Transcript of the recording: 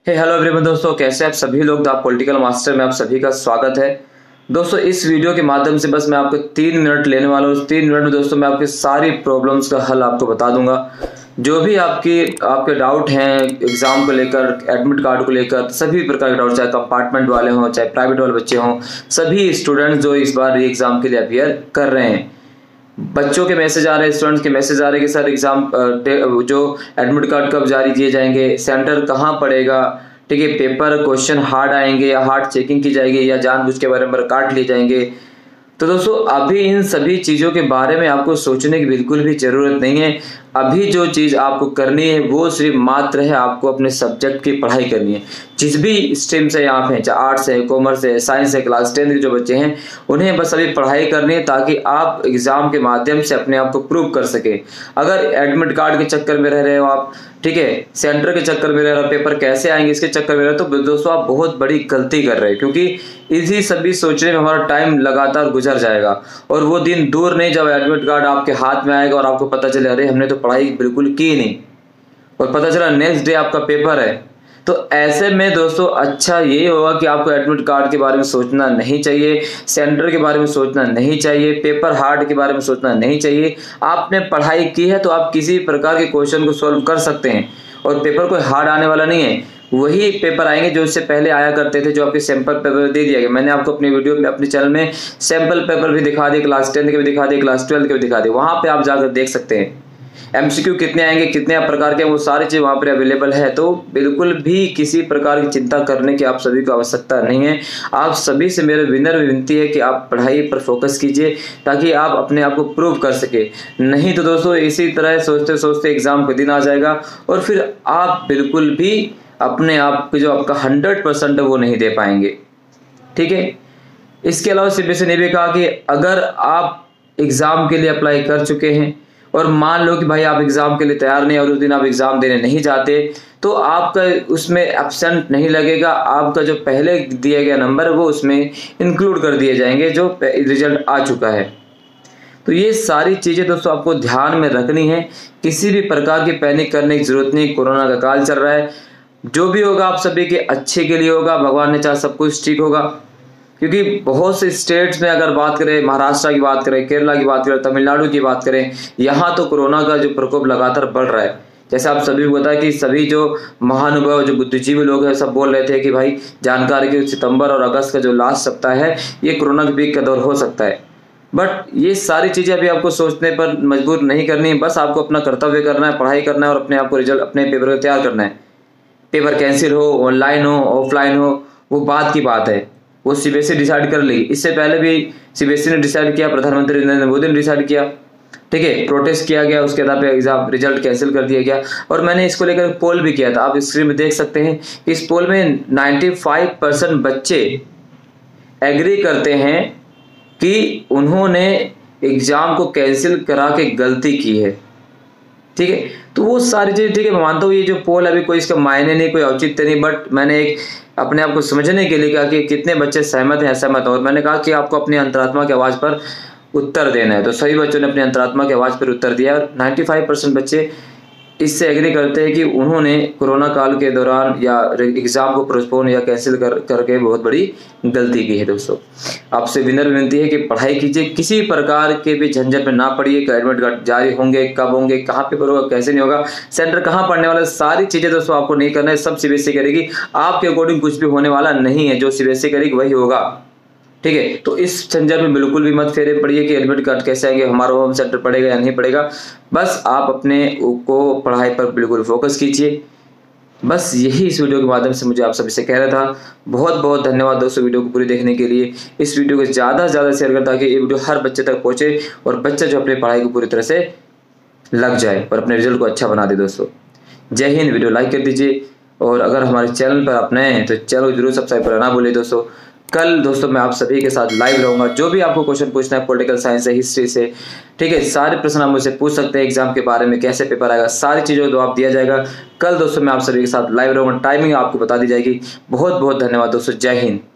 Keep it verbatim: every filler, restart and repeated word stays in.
हे hello everyone दोस्तों, कैसे आप सभी लोग। द पॉलिटिकल मास्टर में आप सभी का स्वागत है। दोस्तों इस वीडियो के माध्यम से बस मैं आपको तीन मिनट लेने वाला हूँ। उस तीन मिनट में दोस्तों मैं आपकी सारी प्रॉब्लम्स का हल आपको बता दूंगा। जो भी आपकी आपके डाउट हैं एग्जाम को लेकर, एडमिट कार्ड को लेकर, सभी प्रकार के डाउट, चाहे कंपार्टमेंट वाले हों चाहे प्राइवेट वाले बच्चे हों, सभी स्टूडेंट्स जो इस बार एग्जाम के लिए अपियर कर रहे हैं, बच्चों के मैसेज आ रहे हैं, स्टूडेंट्स के मैसेज आ रहे हैं कि सर एग्जाम जो एडमिट कार्ड कब जारी किए जाएंगे, सेंटर कहाँ पड़ेगा, ठीक है, पेपर क्वेश्चन हार्ड आएंगे या हार्ड चेकिंग की जाएगी या जानबूझ के बारे में काट लिए जाएंगे। तो दोस्तों अभी इन सभी चीज़ों के बारे में आपको सोचने की बिल्कुल भी ज़रूरत नहीं है। अभी जो चीज़ आपको करनी है वो सिर्फ मात्र है आपको अपने सब्जेक्ट की पढ़ाई करनी है। जिस भी स्ट्रीम से आप हैं, चाहे आर्ट्स है, कॉमर्स है, साइंस है, क्लास टेंथ के जो बच्चे हैं उन्हें बस अभी पढ़ाई करनी है ताकि आप एग्ज़ाम के माध्यम से अपने आप को प्रूव कर सके। अगर एडमिट कार्ड के चक्कर में रह रहे हो आप, ठीक है, सेंटर के चक्कर में रह रहे हो, पेपर कैसे आएंगे इसके चक्कर में रह रहे हो, तो दोस्तों आप बहुत बड़ी गलती कर रहे हैं, क्योंकि इसी सभी सोचने में हमारा टाइम लगातार गुजर जाएगा और वो दिन दूर नहीं जब एडमिट कार्ड आपके हाथ में आएगा और आपको पता चले अरे हमने तो पढ़ाई बिल्कुल की नहीं, और पता चला नेक्स्ट डे आपका पेपर है। तो ऐसे में दोस्तों अच्छा ये होगा कि आपको एडमिट कार्ड के बारे में सोचना नहीं चाहिए, सेंटर के बारे में सोचना नहीं चाहिए, पेपर हार्ड के बारे में सोचना नहीं चाहिए। आपने पढ़ाई की है तो आप किसी प्रकार के क्वेश्चन को सॉल्व कर सकते हैं और पेपर कोई हार्ड आने वाला नहीं है। वही पेपर आएंगे जो इससे पहले आया करते थे, जो आपके सैंपल पेपर दे दिया गया। मैंने आपको अपनी वीडियो में अपने चैनल में सैंपल पेपर भी दिखा दिए, क्लास टेंथ के भी दिखा दिए, क्लास ट्वेल्थ के भी दिखा दिए। वहां पे आप जाकर देख सकते हैं एमसीक्यू कितने आएंगे, कितने प्रकार के, वो सारी चीज वहां पर अवेलेबल है। तो बिल्कुल भी किसी प्रकार की चिंता करने की आप सभी को आवश्यकता नहीं है। आप सभी से मेरे विनर विनती है कि आप पढ़ाई पर फोकस कीजिए ताकि आप अपने आप को प्रूव कर सके। नहीं तो दोस्तों इसी तरह सोचते सोचते एग्जाम का दिन आ जाएगा और फिर आप बिल्कुल भी अपने आप के जो आपका हंड्रेड परसेंट है वो नहीं दे पाएंगे, ठीक है। इसके अलावा सीबीएसई ने भी कहा कि अगर आप एग्जाम के लिए अप्लाई कर चुके हैं और मान लो कि भाई आप एग्जाम के लिए तैयार नहीं और उस दिन आप एग्जाम देने नहीं जाते, तो आपका उसमें एब्सेंट नहीं लगेगा। आपका जो पहले दिया गया नंबर है वो उसमें इंक्लूड कर दिए जाएंगे जो रिजल्ट आ चुका है। तो ये सारी चीजें दोस्तों आपको ध्यान में रखनी है। किसी भी प्रकार की पैनिक करने की जरूरत नहीं। कोरोना का काल चल रहा है, जो भी होगा आप सभी के अच्छे के लिए होगा। भगवान ने चाहा सब कुछ ठीक होगा, क्योंकि बहुत से स्टेट्स में अगर बात करें, महाराष्ट्र की बात करें, केरला की बात करें, तमिलनाडु की बात करें, यहाँ तो कोरोना का जो प्रकोप लगातार बढ़ रहा है। जैसे आप सभी को पता है कि सभी जो महानुभाव जो बुद्धिजीवी लोग हैं सब बोल रहे थे कि भाई जानकारी कि सितंबर और अगस्त का जो लास्ट सप्ताह है ये कोरोना के पीक का दौर हो सकता है। बट ये सारी चीजें अभी आपको सोचने पर मजबूर नहीं करनी है। बस आपको अपना कर्तव्य करना है, पढ़ाई करना है और अपने आप को रिजल्ट अपने पेपर को तैयार करना है। पेपर कैंसिल हो, ऑनलाइन हो, ऑफलाइन हो, वो बात की बात है, वो सीबीएसई डिसाइड कर लेगी। इससे पहले भी सीबीएसई ने डिसाइड किया, प्रधानमंत्री नरेंद्र मोदी ने डिसाइड किया, ठीक है, प्रोटेस्ट किया गया, उसके आधार पे एग्जाम रिजल्ट कैंसिल कर दिया गया। और मैंने इसको लेकर पोल भी किया था, आप स्क्रीन में देख सकते हैं। इस पोल में पचानवे परसेंट बच्चे एग्री करते हैं कि उन्होंने एग्जाम को कैंसिल करा के गलती की है, ठीक है। तो वो सारी चीजें, ठीक है, मैं मानता हूँ ये जो पोल अभी कोई इसका मायने नहीं, कोई औचित्य नहीं, बट मैंने एक अपने आप को समझने के लिए कहा कि कितने बच्चे सहमत हैं असहमत, और मैंने कहा कि आपको अपनी अंतरात्मा की आवाज पर उत्तर देना है। तो सभी बच्चों ने अपनी अंतरात्मा की आवाज पर उत्तर दिया और पचानवे परसेंट बच्चे इससे एग्री करते हैं कि उन्होंने कोरोना काल के दौरान या एग्जाम को पोस्टपोन या कैंसिल कर करके बहुत बड़ी गलती की है। दोस्तों आपसे विनर विनती है कि पढ़ाई कीजिए, किसी प्रकार के भी झंझट में ना पड़िए। एडमिट कार्ड जारी होंगे, कब होंगे, कहाँ पेपर होगा, कैसे नहीं होगा, सेंटर कहाँ पढ़ने वाला, सारी चीजें दोस्तों आपको नहीं करना है। सब सीबीएसई करेगी, आपके अकॉर्डिंग कुछ भी होने वाला नहीं है। जो सीबीएसई करेगी वही होगा, ठीक है। तो इस झंझट में बिल्कुल भी मत फेरे पड़िए कि एडमिट कार्ड कैसे आएंगे, हमारा होम सेंटर पड़ेगा या नहीं पड़ेगा। बस आप अपने को पढ़ाई पर बिल्कुल फोकस कीजिए। बस यही इस वीडियो के माध्यम से मुझे आप सभी से कह रहा था। बहुत बहुत धन्यवाद दोस्तों वीडियो को पूरी देखने के लिए। इस वीडियो को ज़्यादा से ज़्यादा शेयर करें ताकि ये वीडियो हर बच्चे तक पहुँचे और बच्चा जो अपनी पढ़ाई को पूरी तरह से लग जाए और अपने रिजल्ट को अच्छा बना दे। दोस्तों जय हिंद। वीडियो लाइक कर दीजिए और अगर हमारे चैनल पर आप नए हैं तो चैनल को जरूर सब्सक्राइब करना ना भूलिए। दोस्तों कल दोस्तों मैं आप सभी के साथ लाइव रहूंगा। जो भी आपको क्वेश्चन पूछना है पॉलिटिकल साइंस से, हिस्ट्री से, ठीक है, सारे प्रश्न आप मुझसे पूछ सकते हैं। एग्जाम के बारे में, कैसे पेपर आएगा, सारी चीज़ों का जवाब दिया जाएगा। कल दोस्तों मैं आप सभी के साथ लाइव रहूंगा, टाइमिंग आपको बता दी जाएगी। बहुत बहुत धन्यवाद दोस्तों, जय हिंद।